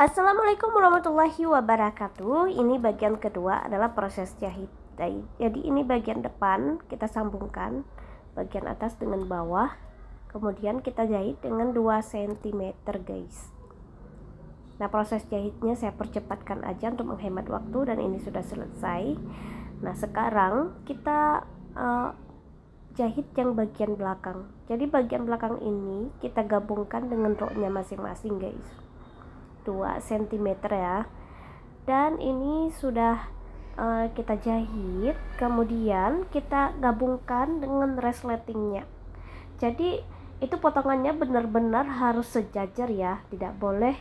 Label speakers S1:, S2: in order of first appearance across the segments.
S1: Assalamualaikum warahmatullahi wabarakatuh. Ini bagian kedua adalah proses jahit. Jadi ini bagian depan kita sambungkan bagian atas dengan bawah, kemudian kita jahit dengan 2 cm guys. Nah, proses jahitnya saya percepatkan aja untuk menghemat waktu, dan ini sudah selesai. Nah, sekarang kita jahit yang bagian belakang. Jadi bagian belakang ini kita gabungkan dengan roknya masing-masing guys, 2 cm ya. Dan ini sudah kita jahit, kemudian kita gabungkan dengan resletingnya. Jadi itu potongannya benar-benar harus sejajar ya, tidak boleh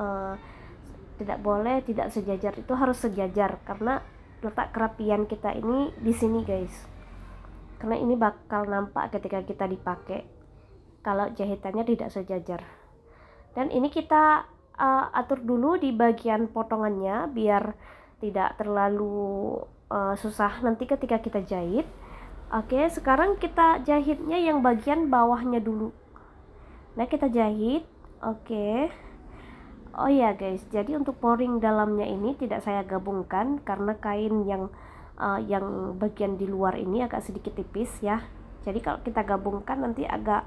S1: tidak sejajar, itu harus sejajar karena letak kerapian kita ini di sini guys, karena ini bakal nampak ketika kita dipakai kalau jahitannya tidak sejajar. Dan ini kita atur dulu di bagian potongannya biar tidak terlalu susah nanti ketika kita jahit. Oke, sekarang kita jahitnya yang bagian bawahnya dulu. Nah, kita jahit. Oke. Oh ya guys, jadi untuk pouring dalamnya ini tidak saya gabungkan karena kain yang bagian di luar ini agak sedikit tipis ya. Jadi kalau kita gabungkan nanti agak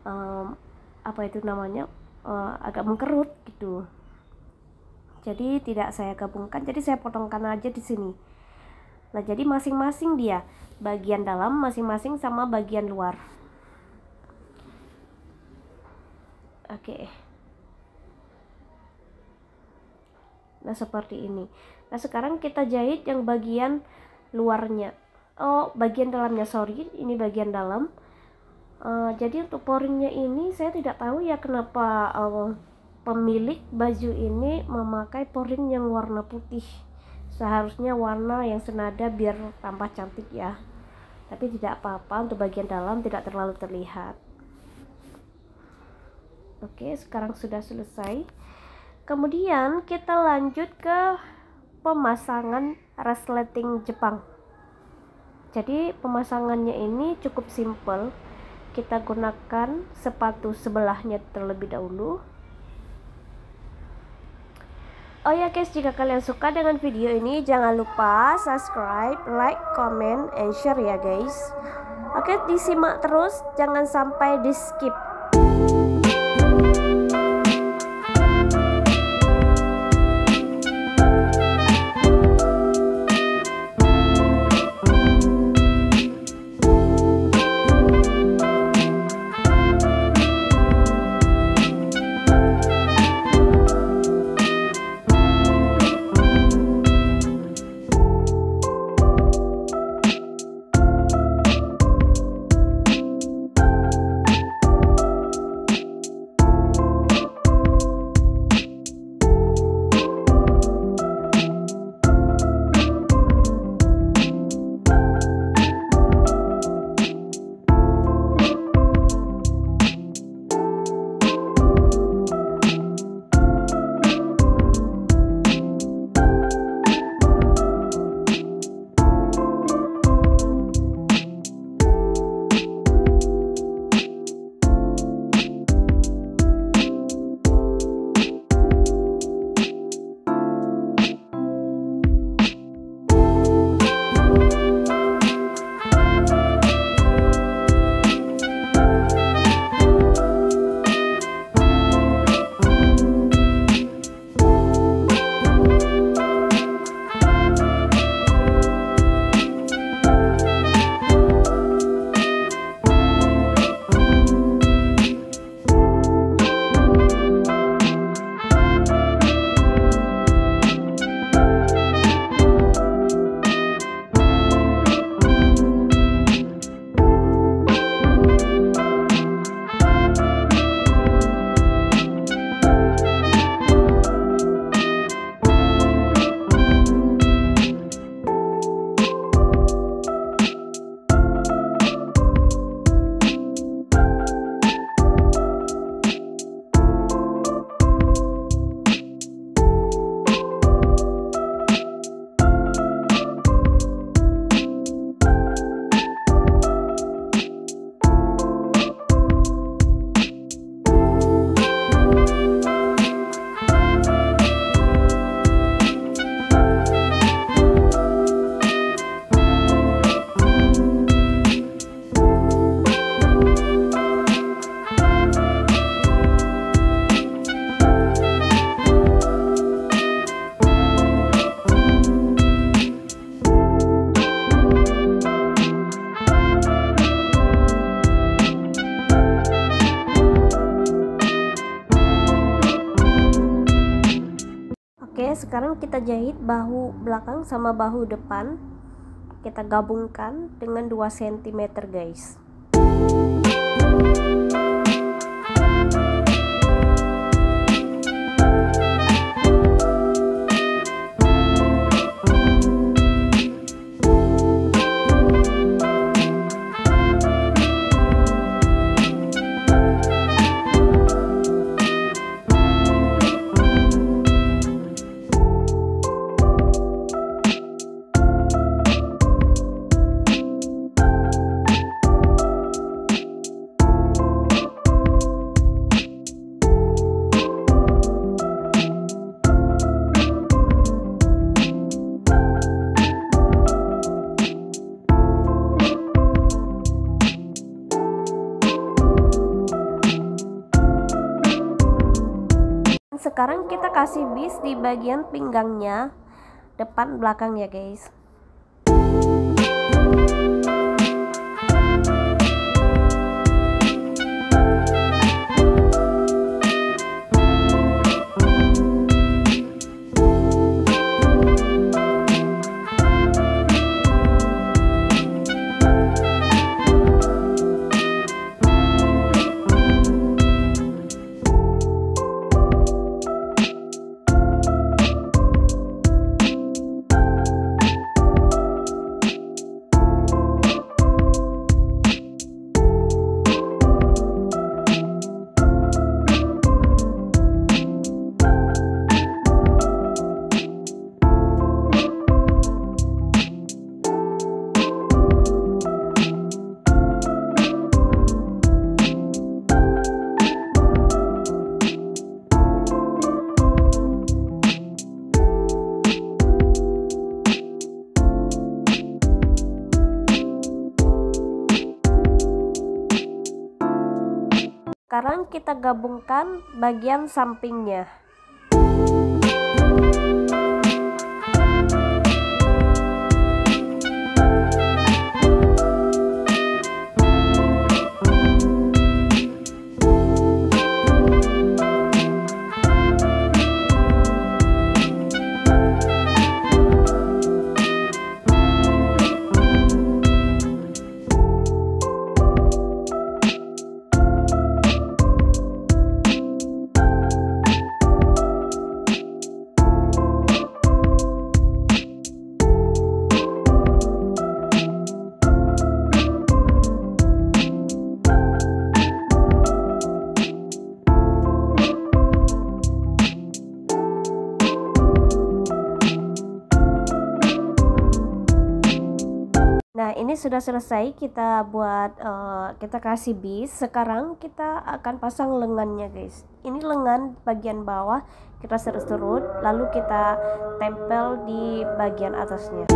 S1: agak mengkerut gitu. Jadi tidak saya gabungkan, jadi saya potongkan aja di sini. Nah, jadi masing-masing dia bagian dalam masing-masing sama bagian luar. Oke. Nah, seperti ini. Nah, sekarang kita jahit yang bagian luarnya. Bagian dalamnya, sorry, ini bagian dalam. Jadi untuk pouringnya ini saya tidak tahu ya kenapa pemilik baju ini memakai pouring yang warna putih. Seharusnya warna yang senada biar tambah cantik ya. Tapi tidak apa-apa, untuk bagian dalam tidak terlalu terlihat. Oke, sekarang sudah selesai. Kemudian kita lanjut ke pemasangan resleting Jepang. Jadi pemasangannya ini cukup simple. Kita gunakan sepatu sebelahnya terlebih dahulu. Oh ya guys, jika kalian suka dengan video ini jangan lupa subscribe, like, comment, and share ya guys. Oke, disimak terus, jangan sampai di skip. Oke, sekarang kita jahit bahu belakang sama bahu depan, kita gabungkan dengan 2 cm guys. Sekarang kita kasih bis di bagian pinggangnya, depan belakang ya guys. Sekarang kita gabungkan bagian sampingnya. Nah, ini sudah selesai kita buat, kita kasih bis. Sekarang kita akan pasang lengannya guys. Ini lengan bagian bawah kita serut-serut, lalu kita tempel di bagian atasnya.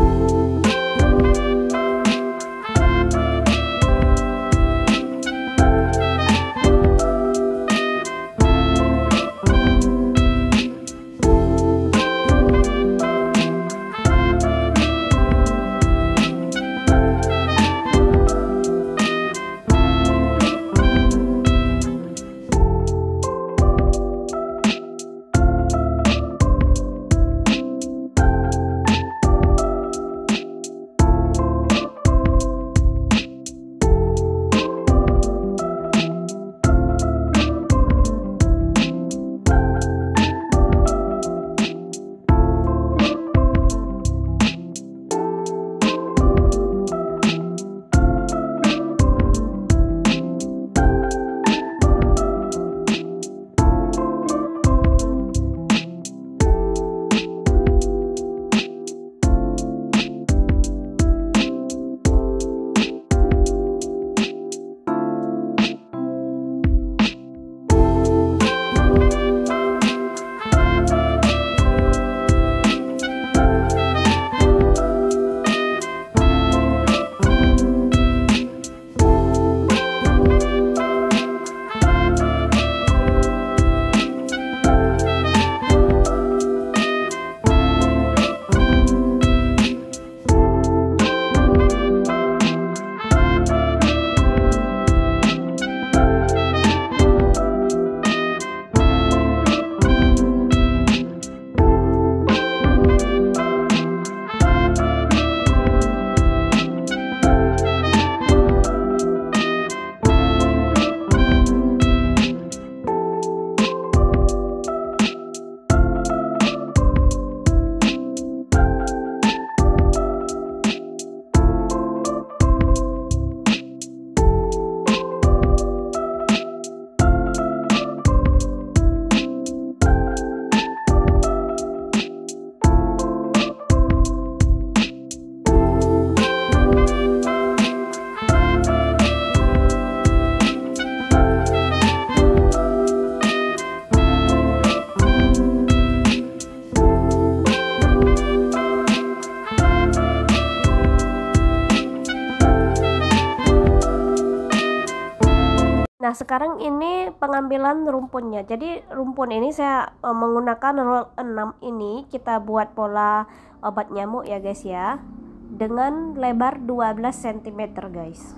S1: sekarang ini pengambilan rumpunnya. Jadi rumpun ini saya menggunakan roll 6 ini, kita buat pola obat nyamuk ya guys ya, dengan lebar 12 cm guys.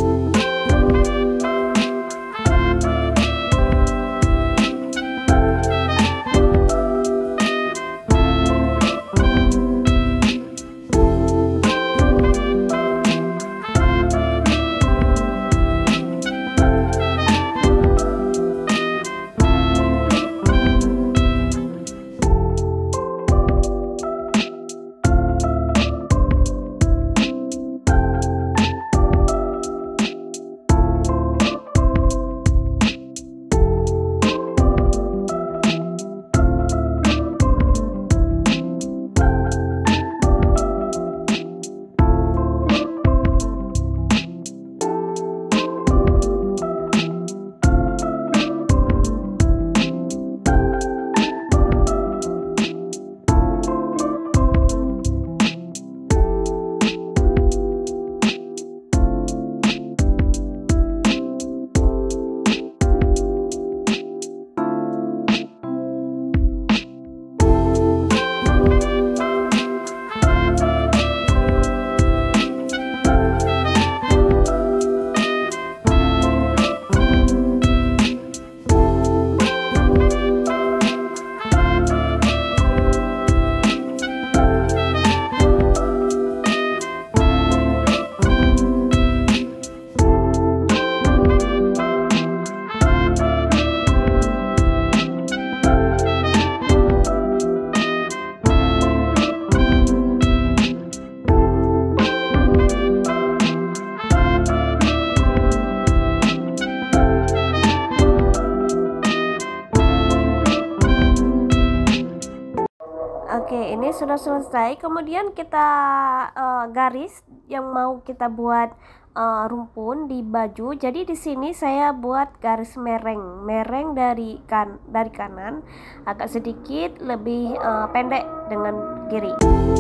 S1: Oke, ini sudah selesai. Kemudian kita garis yang mau kita buat rumpun di baju. Jadi di sini saya buat garis mereng dari kanan agak sedikit lebih pendek dengan kiri.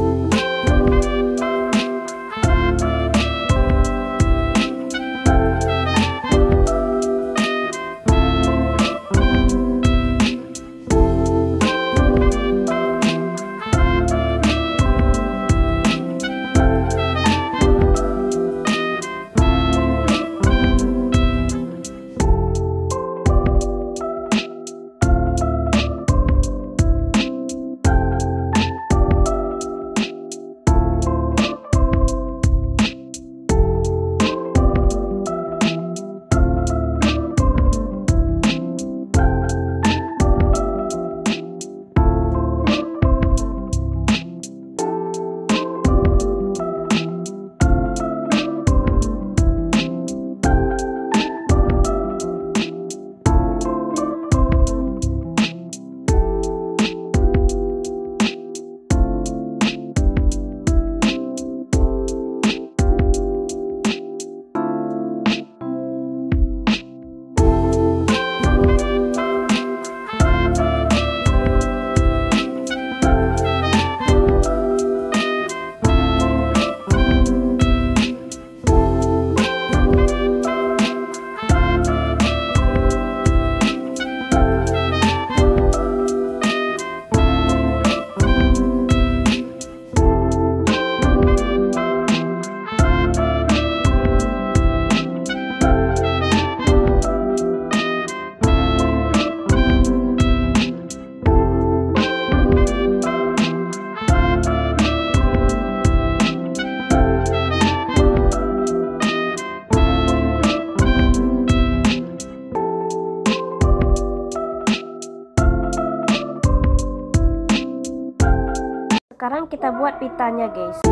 S1: Sekarang kita buat pitanya guys.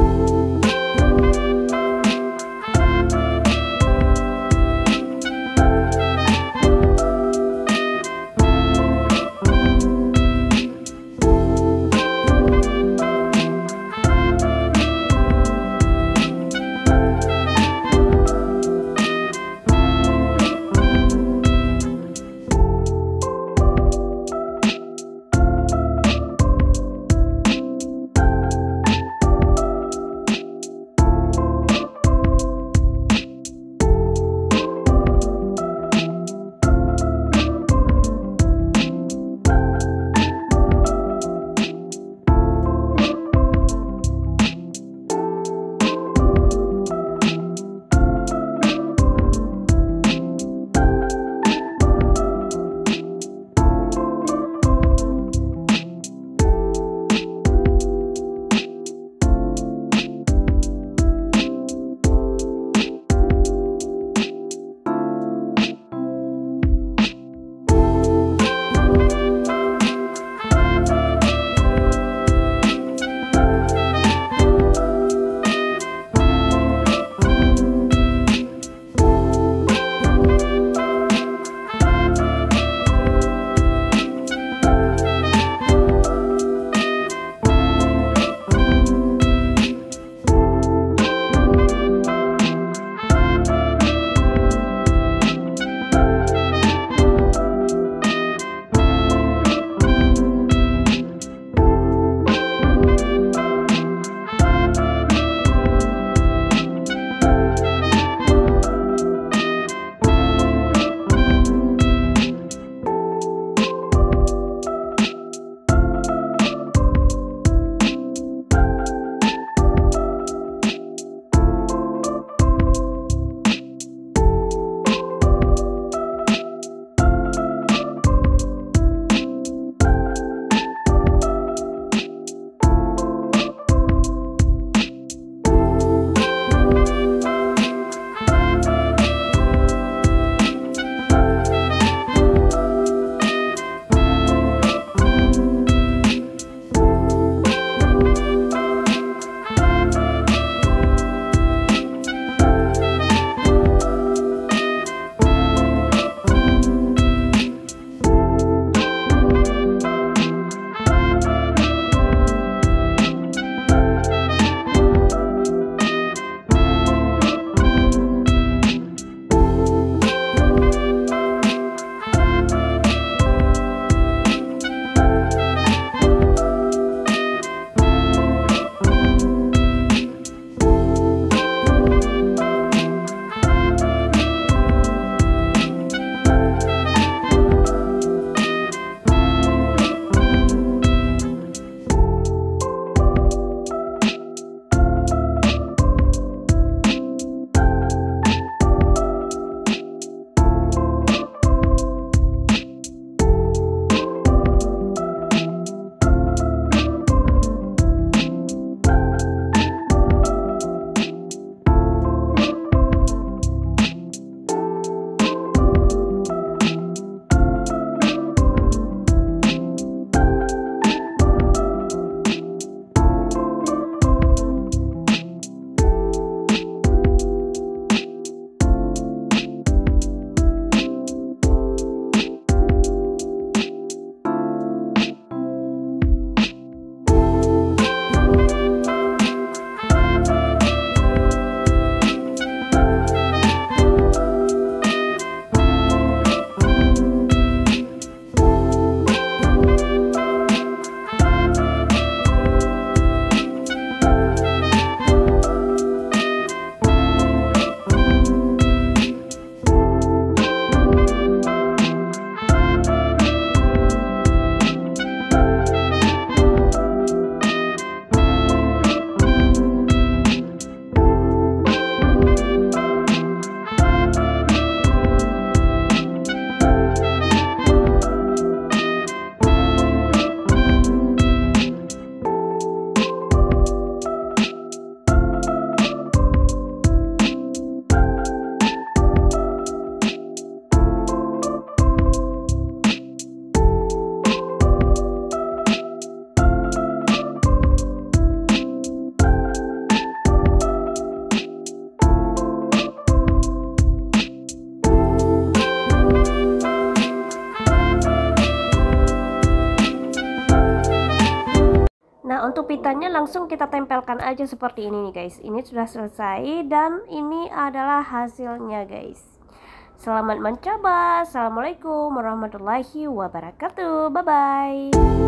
S1: Nah, untuk pitanya langsung kita tempelkan aja seperti ini nih guys. Ini sudah selesai dan ini adalah hasilnya guys. Selamat mencoba. Assalamualaikum warahmatullahi wabarakatuh. Bye bye.